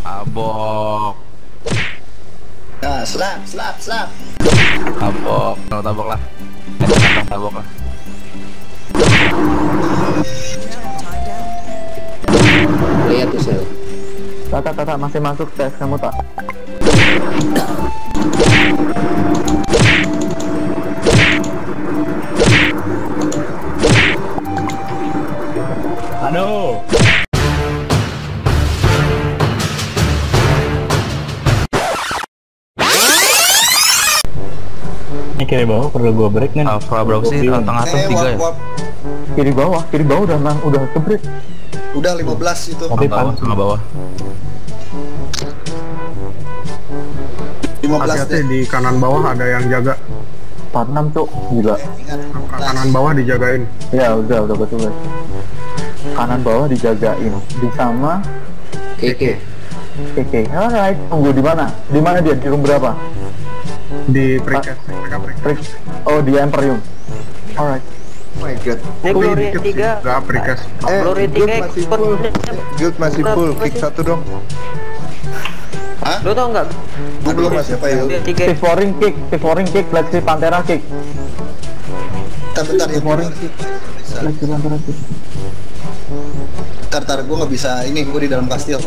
Abok. Nah, slap. Tabok lah. Tabok lah. Lihat tuh sel. Tata masih masuk tes kamu tak? Aduh. Ini kiri bawah perlu gua break nih. Alpha berapa sih? Tengah tuh 3 ya? Kiri bawah udah kebreak. Udah 15 itu. Tengah bawah. 15 Hati-hati deh. di kanan bawah ada yang jaga. 46 cuk, gila. Kanan bawah dijagain. Ya udah betul. Kanan bawah dijagain. Di sama Keke. Oke, alright. Tunggu di mana? Di mana dia? Di room berapa? Di precast. Mereka precast. Oh, di Emporium. Alright. Oh my god. Ini Glory 3. Enggak precast. Glory 3 ikut. Guild masih full, kick 1 dong. Hah? Lu tau nggak? Gua belum masih apa ya? Glory 3. T4ring kick, Lexi Pantera kick. Bentar ya. Lexi Pantera kick. Bentar, gua nggak bisa. Ini gua di dalam kastil.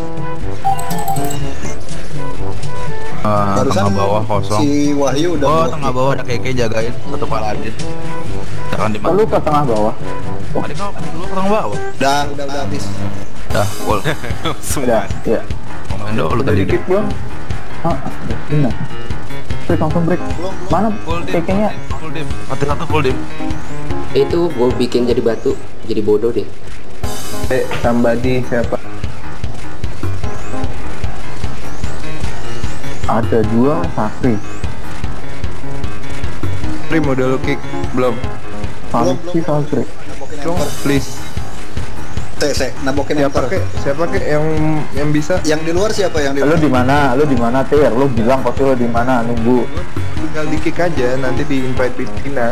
Tengah bawah kosong. Si Wahyu udah. Oh, tengah bawah ada Keke jagain satu paladin. Jangan di Lu ke tengah bawah. Tadi kau lu ke tengah bawah. Udah habis. Dah, full. Udah, ya. Komando lu tadi. Kick belum? Benar. Break langsung break. Mana Full dim. Keke-nya? Full dim. Mati satu full dim. Itu gua bikin jadi batu, jadi bodoh deh. Somebody siapa? Ada 2 Sakri. Prim udah lu kick belum? Sakri. Dong, please. Nabokin Siapa kek yang bisa? Yang di luar siapa yang di Lu luar? di mana? Tir? Lu bilang pasti lu di mana? Nunggu. Tinggal di kick aja, nanti di invite Bitina.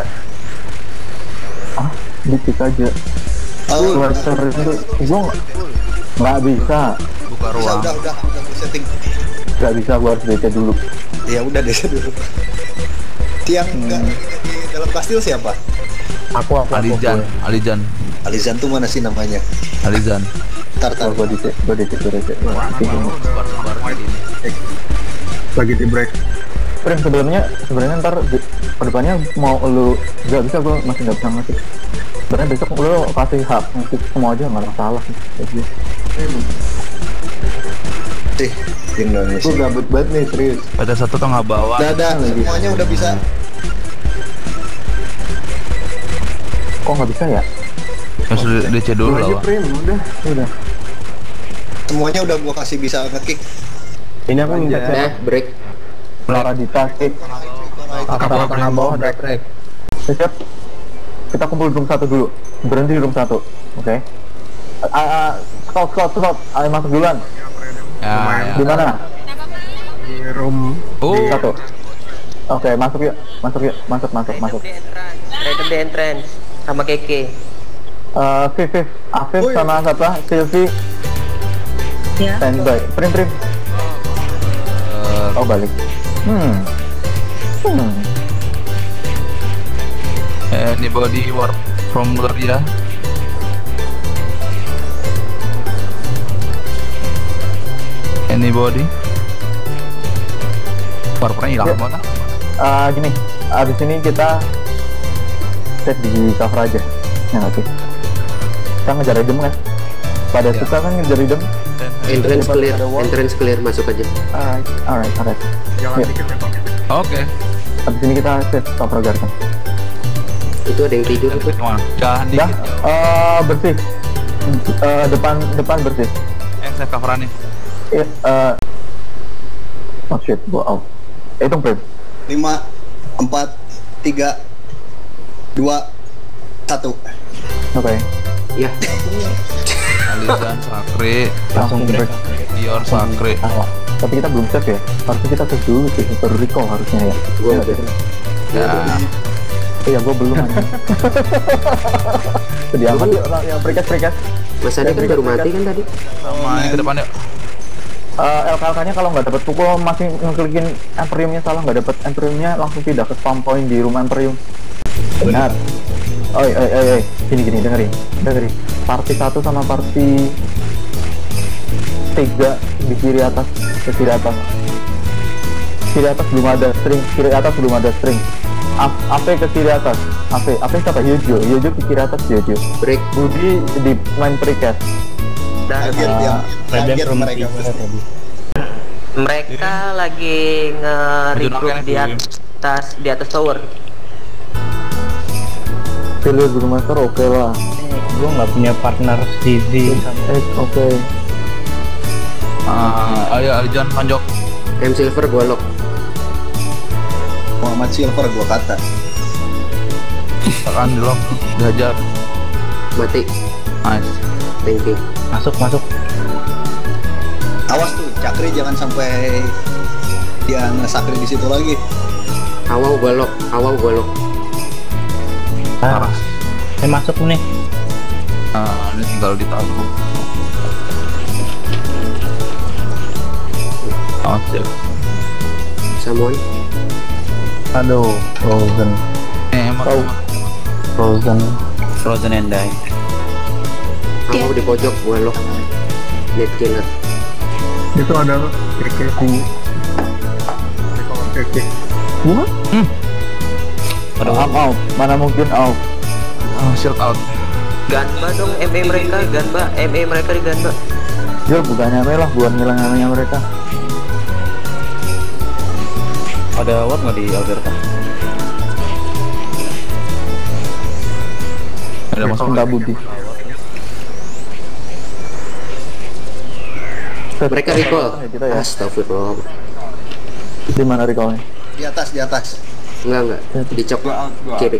Dikit aja. Oh, Cluster itu gua nggak bisa. Buka ruang. udah setting. Nggak bisa, gua harus DC dulu. Ya udah deh dulu. Tiang enggak di dalam kastil siapa? Aku Alijan. Alizan tuh mana sih namanya? Alizan. Tar. Gua DC. Lagi di break. Prim, sebenarnya ntar ke depannya mau lu nggak bisa, gua masih nggak bisa ngasih. Sebenarnya besok lu kasih hak ngasih semua aja, nggak masalah sih. Indonesia. Gue gabut banget nih serius. Ada satu tengah bawah. Dadah, semuanya udah bisa. Kok nggak bisa ya? Masih DC dulu lah. Prim, udah. Semuanya udah gua kasih bisa nge-kick. Ini aku minta Dah, break. Lara di kick. Tengah bawah ada break. Siap. Kita kumpul di room 1 dulu. Berhenti di room 1. Oke. Scout. Ayo masuk duluan. Ya. Di mana? Di room Oh. 1. Oke, masuk yuk. Masuk. Random di entrance sama Keke. Fif. Afif sama siapa? Sylvie. Ya. Standby. Prim. Oh, balik. Anybody work from Gloria? Anybody? Warpernya hilang Ya. mana? Gini. Abis ini kita set di cover aja. Ya nggak sih? Kita ngejar idem kan? Pada suka kan ngejar idem. Entrance clear, masuk aja. Alright. jalan Ya. dikit ya Bang. Oke. Abis ini kita set cover garden. Itu ada yang tidur tuh. Jangan Dah, dikit. bersih. Depan bersih. Saya coveran nih. Oh shit, gua out. Hitung Prim. 5 4 3 2 1. Oke. Ya, Alizan, Sakri, Langsung break. Dior, Sakri. Tapi kita belum save ya. Harusnya kita save dulu sih, baru recall harusnya ya. gua Iya, udah. Ya. Iya, gua belum aja. Sedih amat yuk, yang perikas. Mas Adi kan baru mati kan tadi. Sama yang ke depan yuk. LKK-nya kalau nggak dapat pukul masih ngeklikin Emperiumnya salah, nggak dapat Emperiumnya langsung pindah ke spam point di rumah Emperium. Benar. Oi, gini dengerin. Party 1 sama party 3 di kiri atas, ke kiri atas. Kiri atas belum ada string. AP ke kiri atas. AP siapa? Yojo ke kiri atas. Yojo. Break. Budi di main precast. Kaget mereka pasti. Mereka lagi nge-recruit di atas tower. Pilih Brewmaster oke lah. Gue nggak punya partner CD. Oke. Ayo Arjan panjok. M Silver gua lock. Muhammad Silver gua kata. Tekan di lock, dihajar. Mati. Nice. Thank you. Masuk. Awas tuh, Cakri jangan sampai dia ngesakri di situ lagi. Awal gua lock. Ah, saya masuk nih. Ini tinggal ditaruh. Oh, siap. Samuan. Aduh, Frozen. Emang Frozen and die. Awal di pojok gua lock. Net killer. Itu ada keke. Keke. What? Out. Mana mungkin out. Shield out. Ganba dong ME mereka di Ganba. Jol bukannya lah buat ngilang namanya mereka. Ada what nggak di Alberta? Ada masuk Enggak Budi. Mereka recall. Kita ya. Astagfirullah. Di mana recallnya? Di atas. Enggak. Dicok kiri.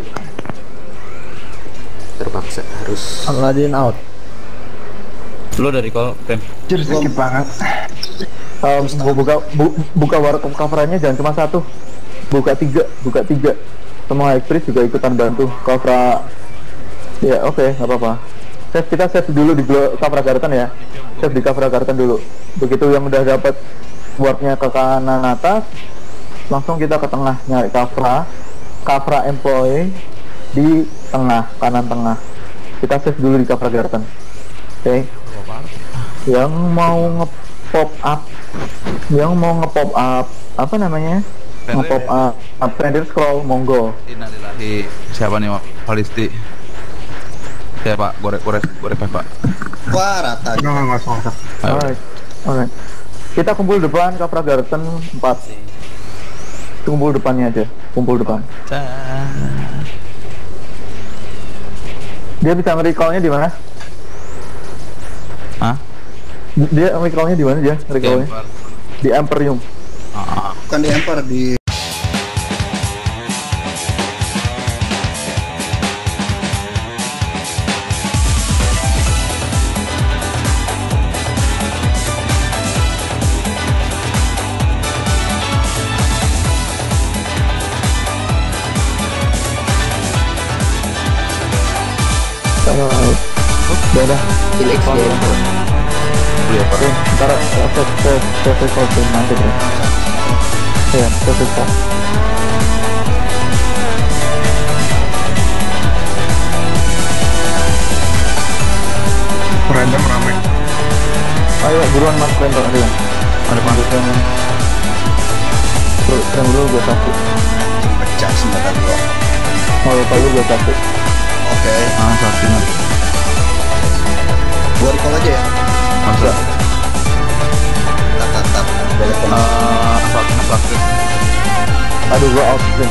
Terpaksa harus. Aladdin out. Lu dari call, Pem. Sakit banget. Buka warung coverannya jangan cuma satu. Buka tiga. Semua High juga ikutan bantu cover. Ya oke, nggak apa-apa. Kita save dulu di cover Garden ya. Save di cover Garden dulu. Begitu yang udah dapat wardnya ke kanan atas, langsung kita ke tengah nyari cover employee di kanan tengah. Kita save dulu di cover Garden. Oke. Yang mau nge-pop up apa namanya? Nge-pop up Friendly Scroll monggo. Innalillahi. Siapa nih, Valisti? Siapa? Gorek Pak. Wah, rata. Enggak usah. Alright. Kita kumpul depan cover Garden 4. Kumpul depannya aja. Kumpul depan. Dia bisa nge-recall-nya di mana? Hah? Dia recall-nya di mana dia? Recall-nya? Di Emperium. Bukan di Emper, di Udah. Felix ya. Oke, ntar saya call nanti bro. Ya, saya call. Random ramai. Ayo buruan mas random ada. Ada panduan. Bro, yang dulu gue satu. pecah senjata gua. Mau lupa lu gue satu. Oke, Satu. gua recall aja ya. Masa? Tar. Satu praktik. Aduh gue out nih.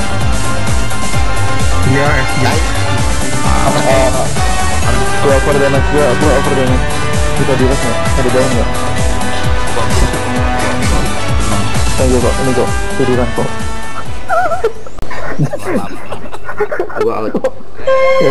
Dia SG. Gue over damage. Bisa di-rest nggak? Ada down nggak? Tunggu kok, ini kok tiduran kok. Gua out. Ya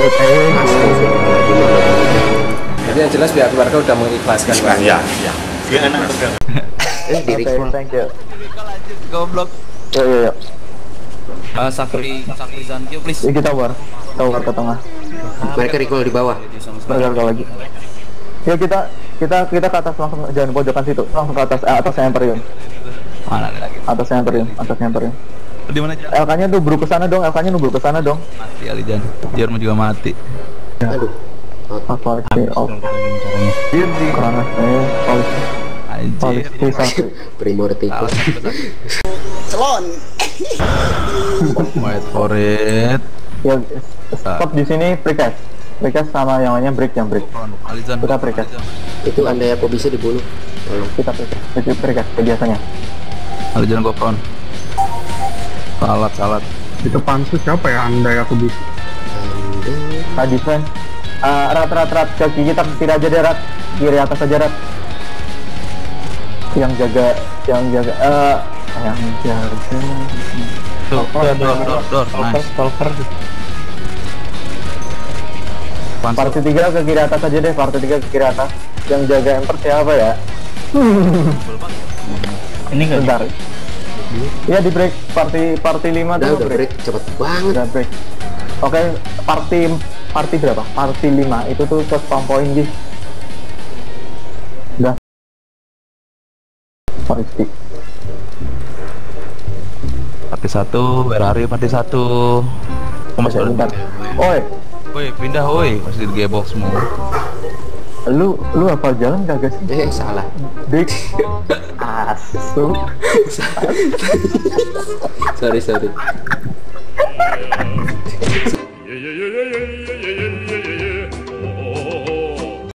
Tapi yang jelas pihak keluarga udah mengikhlaskan Pak. Ya. Dia enak betul. Di recall. thank you. Goblok. Ya. Sakri Zankyo please. Kita war ke tengah. Mereka recall di bawah. Bergerak lagi. Ya kita kita ke atas langsung, jangan pojokan situ, langsung ke atas Emperium. Mana ada lagi? Atas Emperium. Di mana Jan? LK-nya nubur ke sana dong, Mati Alijan. Jerman juga mati. Aduh. Apa sih? Oh, Diri. karena polisi satu. Primordial. Celon. Wait for it. Ya, stop di sini precast sama yang lainnya break. Alijan. Kita precast. Itu andai aku bisa dibunuh. Tolong. Kita precast biasanya. Alijan gua front. Salat. Itu pansus siapa ya? Andai aku bisa. Tadi friend. Rat ke kita ke kiri aja deh, Rat. Kiri atas aja, Rat. Yang jaga. Tuh, door. Nice. Party 3 ke kiri atas aja deh, party 3 ke kiri atas. Yang jaga emper siapa ya? Ini nggak Bentar. Iya di break, party 5 Udah tuh break cepet banget. Udah break. Oke, party berapa? Party 5 itu tuh ke spawn point guys. Udah. Party. Party 1, where are you party 1? Masih bentar. Woi, pindah woi, masih di gebox semua. Lu hafal jalan kagak sih? Salah. Dik. Asu. Sorry.